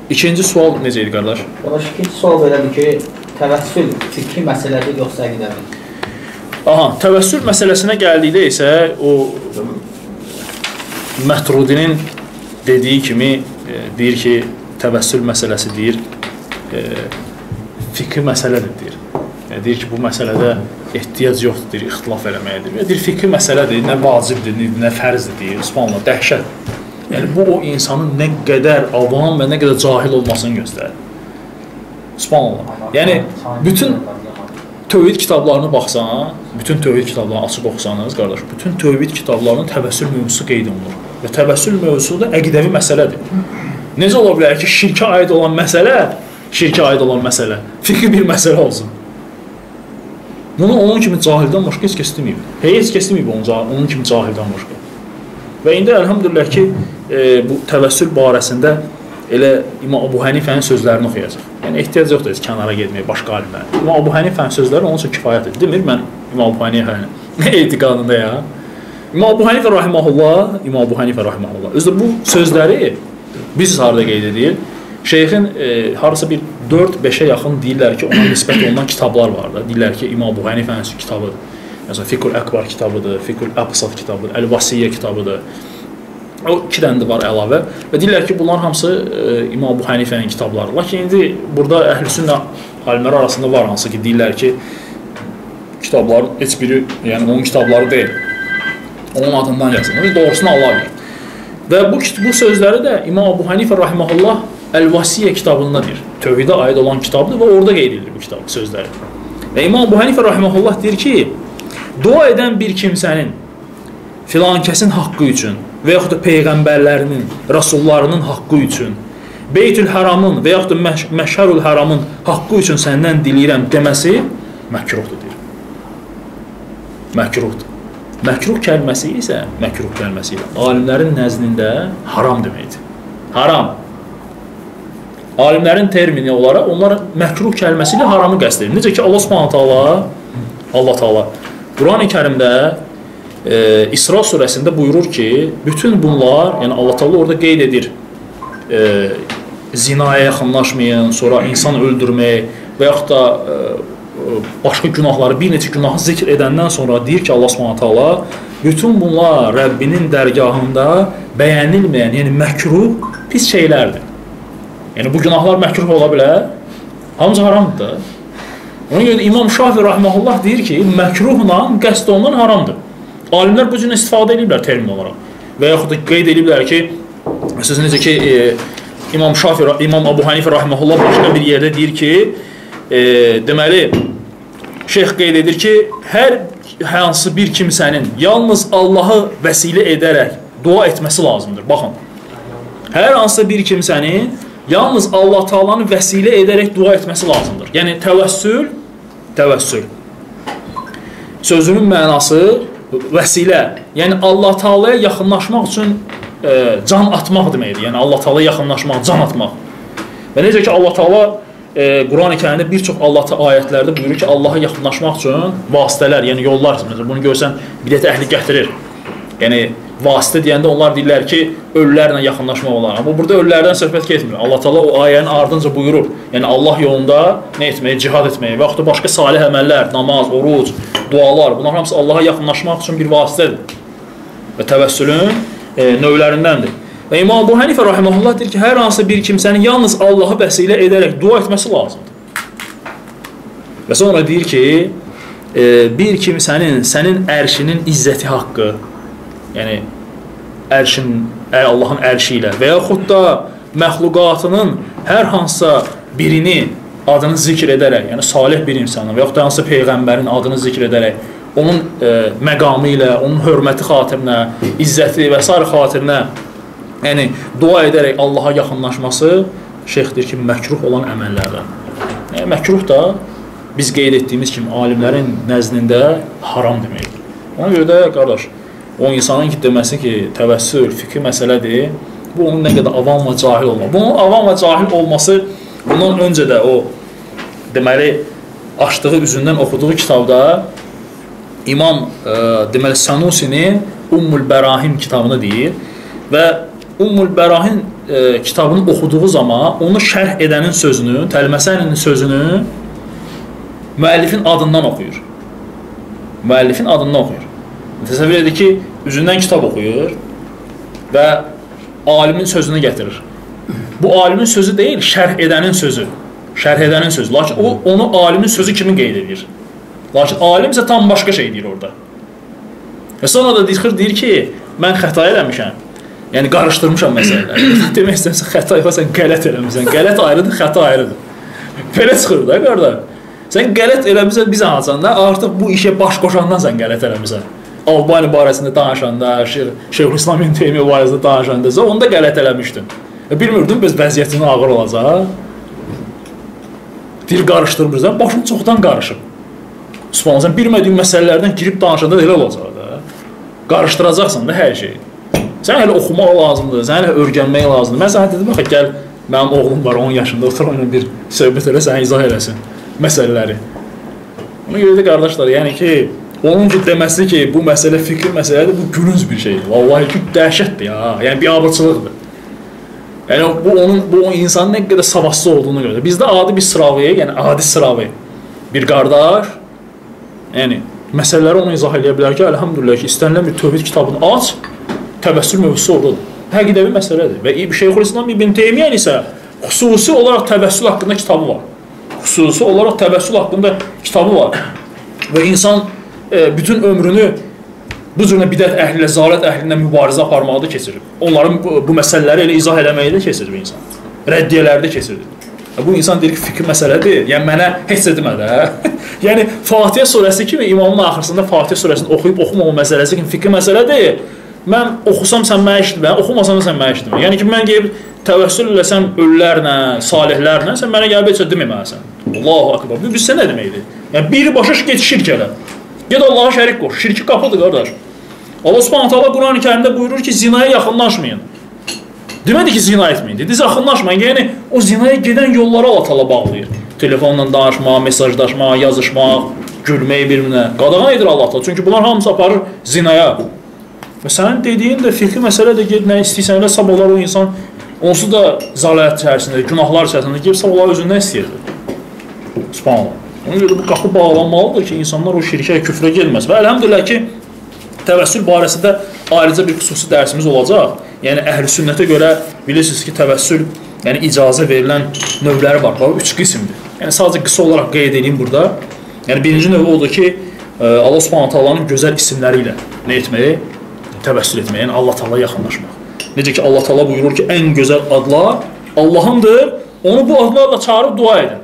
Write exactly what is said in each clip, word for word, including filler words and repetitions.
İkinci sual necə idi, qardaş? Qardaş, ikinci sual belədir ki, təvəssül fikri məsələdir, yoxsa əqidədir? Aha, təvəssül məsələsinə gəldikdə isə o Mətrudinin dediyi kimi e, deyir ki, təvəssül məsələsi deyir, e, fikri məsələdir deyir. E, deyir ki, bu məsələdə ehtiyac yoxdur, deyir, ixtilaf eləməkdir. Və deyir, fikri məsələdir, nə vacibdir, nə fərzdir deyir, subhanallah, dəhşət. Yəni, bu o insanın nə qədər avam və nə qədər cahil olmasını göstərir. Subhanallah. Yəni, bütün tövhid kitablarına baxsan, bütün tövhid kitablarını açıq oxusanız, qardaş, bütün tövhid kitablarının təvəssül mövzusu qeyd olunur. Və təvəssül mövzusu da əqidəvi məsələdir. Necə ola bilər ki, şirkə aid olan məsələ, şirkə aid olan məsələ, fikri bir məsələ olsun. Bunu onun kimi cahildən başqa heç kəs deməyib. Heç kəs deməyib onun kimi cahildən başqa. Və indi əlhamdülillah ki, e, bu təvəssül barəsində elə İmam Əbu Hənifənin sözlərini oxuyacaq. Yəni, ehtiyac yoxdur kənara getməyə, başqa alimlər. İmam Əbu Hənifənin sözləri onun üçün kifayətdir. Demir, mən İmam Əbu Hənifənin etiqadında ya. İmam Əbu Hənifə rahiməhullah, İmam Əbu Hənifə rahiməhullah. Özdə bu sözləri biz harada qeyd edilir? Şeyxin e, harasa bir dörd beşə yaxın deyirlər ki, ona nisbət olunan kitablar var da. Deyirlər ki, İmam Əbu Hənifənin kitabıdır. Məsələn, Fiqhul Əkbar kitabıdır, Fiqhul Əbsat kitabıdır, Əl-Vasiyyə kitabıdır. O iki dənə də var əlavə. Və deyirlər ki, bunlar hamısı e, İmam Əbu Hənifənin kitabları. Lakin indi burada əhl-i-sünnə alimləri arasında var hansı ki, deyirlər ki, kitabların heç biri, yəni onun kitabları deyil. Onun adından yazılır. Biz doğrusunu Allah bilir. Və bu, bu sözləri də İmam Əbu Hənifə rahiməhullah Əl-Vasiyyə kitabındadır. Tövhidə aid olan kitabdır və orada qeyd edilir bu kitab sözləri. Və İmam Əbu Hənifə rahiməhullah deyir ki, dua edən bir kimsənin filan kəsin haqqı üçün və yaxud da peyğəmbərlərinin, rasullarının haqqı üçün, Beytül Haramın və yaxud da Məşhərül Haramın haqqı üçün səndən diləyirəm deməsi məkruhdur deyir. Məkruhdur. Məkruh kəlməsi isə, məkruh kəlməsi ilə alimlərin nəzdində haram deməkdir. Haram. Alimlərin termini olaraq onlar məkruh kəlməsi ilə haramı qəsd edir. Necə ki, Allah Subhanahu taala, Allah Taala Quran-ı Kərimdə e, İsra surəsində buyurur ki, bütün bunlar, yəni Allah Taala orada qeyd edir, e, zinaya yaxınlaşmayın, sonra insan öldürmək və yaxud da e, başqa günahları, bir neçə günahı zikr edəndən sonra deyir ki, Allah Subhanahu taala bütün bunlar Rəbbinin dərgahında bəyənilməyən, yəni məkruh pis şeylərdir. Yəni bu günahlar məkruh ola bilər, hamısı haramdır da. Ona görə İmam Şafi rahiməhullah deyir ki, məkruhla qəsd olunan haramdır. Alimlər bu cür istifadə ediblər termin olaraq. Və yaxud da qeyd ediblər ki, siz necə ki, e, İmam Şafi, İmam Əbu Hənifə rahiməhullah başqa bir yerdə deyir ki, e, deməli, şeyx qeyd edir ki, hər hansı bir kimsənin yalnız Allahı vəsilə edərək dua etməsi lazımdır. Baxın, hər hansı bir kimsənin yalnız Allah Taala'nı vəsilə edərək dua etməsi lazımdır. Yəni, təvəssül, təvəssül. Sözünün mənası vəsilə. Yəni, Allah Taala'ya yaxınlaşmaq üçün e, can atmaq deməkdir. Yəni, Allah Taala'ya yaxınlaşmaq, can atmaq. Və necə ki, Allah Taala e, Quran-ı Kərimdə bir çox Allah ayətlərdə buyurur ki, Allaha yaxınlaşmaq üçün vasitələr, yəni yollar. Məsələn, bunu görsən, bidət əhli gətirir. Yəni, vasitə deyəndə onlar deyirlər ki, ölülərlə yaxınlaşmaq olar. Amma burada ölülərdən söhbət getmir. Allah Taala o ayənin ardınca buyurur. Yəni, Allah yolunda nə etməyi, cihad etməyi və yaxud da başqa salih əməllər, namaz, oruc, dualar, bunlar hamısı Allaha yaxınlaşmaq üçün bir vasitədir. Və təvəssülün e, növlərindəndir. Və İmam Əbu Hənifə rahiməhullah deyir ki, hər hansı bir kimsənin yalnız Allahı vəsilə edərək dua etməsi lazımdır. Və sonra deyir ki, e, bir kimsənin, sənin ərşinin izzəti haqqı, yəni ərşin, Allahın ərşi ilə və yaxud da məxluqatının hər hansısa birini adını zikr edərək, yəni salih bir insanın və yaxud da hansısa peyğəmbərin adını zikr edərək, onun e, məqamı ilə, onun hörməti xatirinə, izzəti və s. xatirinə, yəni dua edərək Allaha yaxınlaşması şeyx deyir ki, məkruh olan əməllərdən. Yəni, məkruh da biz qeyd etdiyimiz kimi alimlərin nəzdində haram deməkdir. Ona görə də, qardaş, o insanın ki, deməsi ki, təvəssül, fikri məsələdir, bu onun nə qədər avam və cahil olmaq. Bunun avam və cahil olması, bundan öncə də o, deməli, açdığı üzündən oxuduğu kitabda İmam, e, deməli, Sanusinin Ummul Bərahim kitabını deyir və Ummul Bərahin e, kitabını oxuduğu zaman onu şərh edənin sözünü, Təlməsəninin sözünü müəllifin adından oxuyur. Müəllifin adından oxuyur. Təsəvvür edir ki, üzündən kitab oxuyur və alimin sözünü gətirir. Bu alimin sözü deyil, şərh edənin sözü. Şərh edənin sözü. Lakin o, onu alimin sözü kimi qeyd edir. Lakin alim isə tam başqa şey deyir orada. Və sonra da deyir, deyir ki, mən xəta eləmişəm. Yəni, qarışdırmışam məsələləri. Demək istəyirsən, xəta yox, sən qələt eləmişsən. Qələt ayrıdır, xəta ayrıdır. Belə çıxır da, qarda. Sən qələt eləmişsən, biz anlatanda, artıq bu işə baş qoşandan sən qələt eləmişsən. Albani barəsində danışanda, Şeyxülislam İbn Teymiyyə barəsində danışanda, onu da qələt eləmişdin. Bilmirdin, biz vəziyyətin ağır olacaq. Dil qarışdırmırsan, başın çoxdan qarışıb. Subhanallah, sən bilmədiyin məsələlərdən girib danışanda elə olacaq da. Qarışdıracaqsan da hər şeyi. Sən hələ oxumaq lazımdır, sən hələ örgənmək lazımdır. Mən sənə dedim, bax, gəl, mənim oğlum var, on yaşında, otur onunla bir söhbət elə, sənə izah eləsin məsələləri. Ona görə də qardaşlar, yəni ki, onun ki, deməsi ki, bu məsələ fikir məsələdir, bu gülünc bir şeydir. Vallahi ki, dəhşətdir ya, yəni bir abırçılıqdır. Yəni, bu onun, bu o insanın nə qədər savadsız olduğunu görə. Bizdə adi bir sıravi, yəni adi sıravi bir qardaş, yəni, məsələləri onu izah edə bilər ki, əlhamdülillah ki, istənilən bir tövhid kitabını aç, təvəssül mövzusu oradadır. Həqiqəvi məsələdir. Və Şeyxülislam İbn Teymiyyə isə xüsusi olaraq təvəssül haqqında kitabı var. Xüsusi olaraq təvəssül haqqında kitabı var. Və insan e, bütün ömrünü bu cürlə bidət əhli ilə, zalət əhli ilə mübarizə aparmaqda keçirir. Onların bu, bu məsələləri elə izah eləməkdə keçirir bu insan. Rəddiyyələrdə keçirir. Bu insan deyir ki, fikir məsələdir. Yəni, mənə heç edilmədə. Yəni, Fatihə surəsi kimi imamın axırısında Fatihə surəsini oxuyub oxumama məsələsi kimi fikir məsələdir. Mən oxusam sən mənə eşitmə, oxumasam sən mənə eşitmə. Yəni ki, mən gəlib təvəssül eləsəm ölülərlə, salihlərlə, sən mənə gəlib heç deməməlisən. Allahu akbar. Bu bizsə nə deməkdir? Yəni, biri başa get şirk elə. Get Allaha şərik qoş. Şirki qapıdır, qardaş. Allah Subhanahu taala Quran-ı Kərimdə buyurur ki, zinaya yaxınlaşmayın. Demədi ki, zina etməyin. Dedi, yaxınlaşmayın. Yəni, o zinaya gedən yolları Allah taala bağlayır. Telefonla danışmaq, mesajlaşmaq, yazışmaq, gülmək bir-birinə. Qadağan edir Allah taala. Çünki bunlar hamısı aparır zinaya. Və sənin dediyin də fikri məsələ də ged, nə istəyirsən elə sabahlar o insan, onsuz da zalət içərisində, günahlar içərisində gedib sabahlar özündən istəyirdi. Subhanallah. Ona görə bu qapı bağlanmalıdır ki, insanlar o şirkə, küfrə gelməz. Və əlhamdülillah ki, təvəssül barəsində ayrıca bir xüsusi dərsimiz olacaq. Yəni, əhl-i sünnətə görə bilirsiniz ki, təvəssül, yəni icazə verilən növləri var. Bu, üç qismdir. Yəni, sadəcə qısa olaraq qeyd edeyim burada. Yəni, birinci növü odur ki, Allah Subhanahu taalanın gözəl isimləri ilə nə etməyi? Təvəssül etmək, yəni Allah taala yaxınlaşmaq. Necə ki, Allah taala buyurur ki, ən gözəl adlar Allahındır, onu bu adlarla çağırıb dua edin.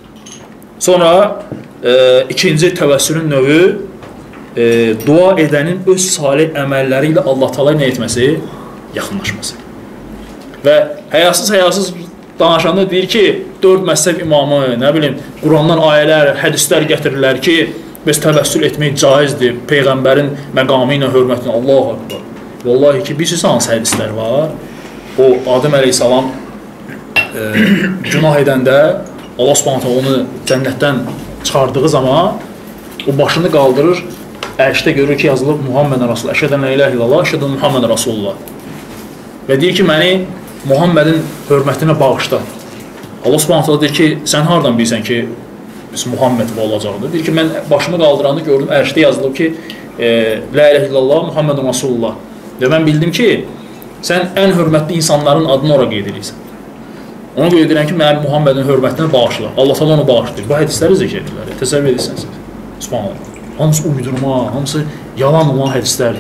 Sonra e, ikinci təvəssülün növü e, dua edənin öz salih əməlləri ilə Allah taala nə etməsi? Yaxınlaşması. Və həyasız həyasız danışanda deyir ki, dörd məzhəb imamı, nə bilim, Qurandan ayələr, hədislər gətirirlər ki, biz təvəssül etmək caizdir, Peyğəmbərin məqamı ilə, hörmətinə. Allahu akbar. Vallahi ki, bilirsiniz hansı hədislər var? O, Adəm əleyhissalam e, günah edəndə Allah Subhanahu onu cənnətdən çıxardığı zaman o başını qaldırır, ərşdə görür ki, yazılıb Muhammedən Rasulullah, əşhədən la ilahe illallah, əşhədən Muhammedən Rasulullah. Və deyir ki, məni Muhammedin hörmətinə bağışla. Allah Subhanahu deyir ki, sən hardan bilirsən ki, biz Muhammed olacaqdır? Deyir ki, mən başımı qaldıranda gördüm, ərşdə yazılıb ki, e, la ilahe illallah, Muhammedən Rasulullah. Və mən bildim ki, sən ən hörmətli insanların adını ora qeyd edirsən. Ona görə edirəm ki, mənim Muhammedin hörmətinə bağışla. Allah taala onu bağışlayır. Bu hədisləri zikr edirlər. Təsəvvür edirsiniz. Subhanallah. Hamısı uydurma, hamısı yalan olan hədislərdir.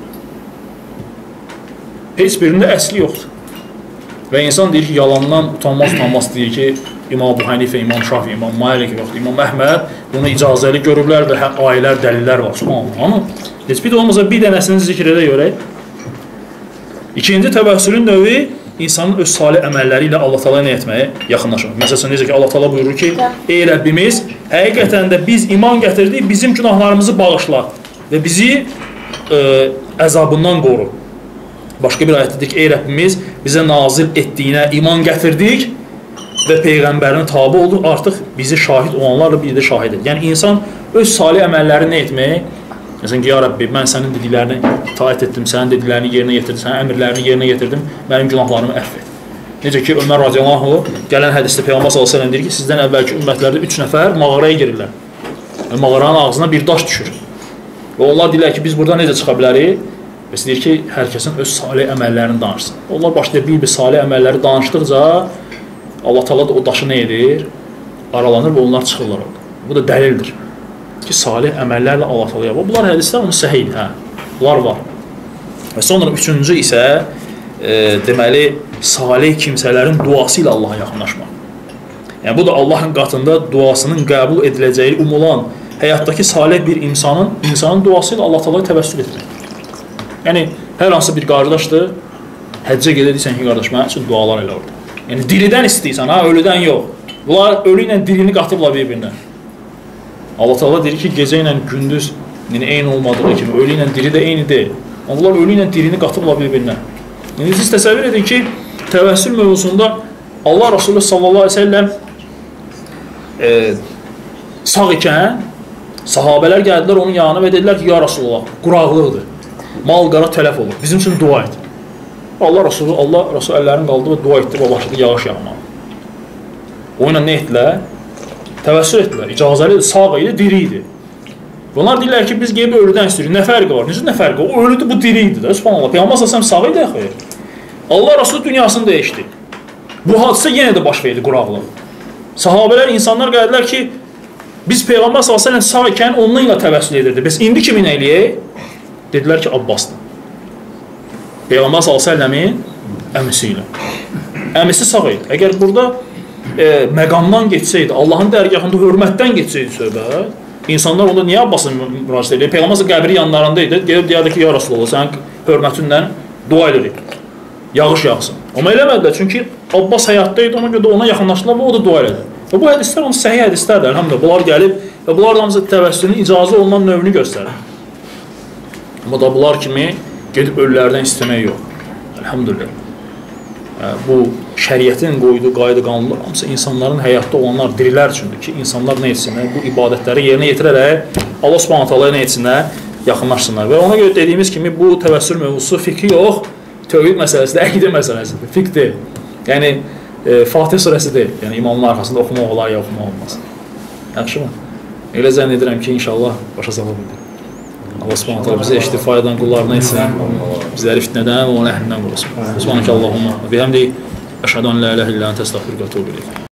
Heç birində əsli yoxdur. Və insan deyir ki, yalandan utanmaz utanmaz deyir ki, İmam Əbu Hanifə, İmam Şafi, İmam Malik, İmam Əhməd bunu icazəli görüblər və ayələr, dəlillər var. Subhanallah. Amma heç bir də olmasa bir dənəsini zikr edə görək. İkinci təvəssülün növü insanın öz salih əməlləri ilə Allah taala nə etməyə yaxınlaşır. Məsələn, necə ki, Allah taala buyurur ki, ey Rəbbimiz, həqiqətən də biz iman gətirdik, bizim günahlarımızı bağışla və bizi ə, əzabından qoru. Başqa bir ayətdə deyir ki, ey Rəbbimiz, bizə nazil etdiyinə iman gətirdik və Peyğəmbərinə tabi olduq, artıq bizi şahid olanlarla bir də şahid edir. Yəni, insan öz salih əməlləri nə etməyə? Məsələn ki, ya Rabbi, mən sənin dediklərini itaət etdim, sənin dediklərini yerinə yetirdim, sənin əmrlərini yerinə yetirdim, mənim günahlarımı əfv et. Necə ki, Ömər radiyallahu gələn hədisdə Peyğəmbər sallallahu əleyhi və səlləm deyir ki, sizdən əvvəlki ümmətlərdə üç nəfər mağaraya girirlər. Və mağaranın ağzına bir daş düşür. Və onlar deyirlər ki, biz buradan necə çıxa bilərik? Biz deyir ki, hər kəsin öz salih əməllərini danışsın. Onlar başlayır bir-bir salih əməlləri danışdıqca Allah Taala da o daşı nə edir? Aralanır və onlar çıxırlar orada. Bu da dəlildir ki, salih əməllərlə Allah Taala yapır. Bunlar hədislər onun səhih, hə. Bunlar var. Və sonra üçüncü isə e, deməli salih kimsələrin duası ilə Allaha yaxınlaşmaq. Yəni bu da Allahın qatında duasının qəbul ediləcəyi umulan həyatdakı salih bir insanın insanın duası ilə Allah Taalaya təvəssül etmək. Yəni hər hansı bir qardaşdır, həccə gedirsən ki, qardaş, mənim üçün dualar elə orada. Yəni diridən istəyirsən, ha, ölüdən yox. Bunlar ölü ilə dirini qatıblar bir-birinə. Allah Taala deyir ki, gecə ilə gündüz yəni eyni olmadığı kimi, ölü ilə diri də eyni deyil. Onlar ölü ilə dirini qatıblar bir-birinə. Yəni siz təsəvvür edin ki, təvəssül mövzusunda Allah Resulü sallallahu əleyhi və səlləm e, sağ ikən sahabələr gəldilər onun yanına və dedilər ki, ya Rasulullah, quraqlıqdır. Mal qara tələf olur. Bizim üçün dua et. Allah Resulü Allah Resulü əllərini qaldırdı və dua etdi və başladı yağış yağmağa. O ilə nə etdilər? Təvəssül etdilər. İcazəli idi, sağ idi, diri idi. Bunlar deyirlər ki, biz gəlib ölüdən istəyirik. Nə fərqi var? Necə nə fərqi var? O ölüdür, bu diri idi də. Subhanallah. Peyğəmbər sallallahu sağ idi axı. Allah Resulü dünyasını dəyişdi. Bu hadisə yenə də baş verdi, quraqlıq. Sahabələr, insanlar gəldilər ki, biz Peyğəmbər sallallahu əleyhi və səlləm sağ ikən onunla ilə təvəssül edirdi. Biz indi kimin eləyək? Dedilər ki, Abbasdır. Peyğəmbər sallallahu əleyhi və səlləmin əmisi ilə. Əmisi sağ idi. Əgər burada e, məqamdan geçsəydi, Allahın dərgahında hörmətdən geçsəydi söhbət, İnsanlar onda niyə Abbasın müraciət edir? Peyğəmbər qəbri yanlarında idi. Gəlib deyirdi ki, ya Rasulullah, sənin hörmətinlə dua edirik. Yağış yağsın. Amma eləmədilər, çünki Abbas həyatda idi, ona görə də ona yaxınlaşdılar və o da dua elədi. Və bu hədislər onun səhih hədislərdir, əlhamdülillah. Bunlar gəlib və bunlar da hamısı təvəssülün icazə olunan növünü göstərir. Amma da bunlar kimi gedib ölülərdən istəmək yox. Əlhamdülillah. Bu şəriətin qoyduğu qayda qanunlar hamısı insanların həyatda olanlar, dirilər üçündür ki, insanlar nə etsinlər, bu ibadətləri yerinə yetirərək Allah Subhanahu taalaya nə etsinlər, yaxınlaşsınlar. Və ona görə dediyimiz kimi bu təvəssül mövzusu fiqhi yox, tövhid məsələsidir, əqidə məsələsidir, fiqh deyil. Yəni e, Fatih surəsi deyil. Yəni imamın arxasında oxumaq olar ya oxumaq olmaz. Yaxşımı? Elə zənn edirəm ki, inşallah başa sala bildik. Allah Subhanahu taala bizi eşitib faydadan qullarına etsin. Bizləri fitnədən və onun əhlindən qorusun. Subhanakallahumma və bihamdik əşhədu an la ilahe illa ente estağfiruke və etûbü ileyk.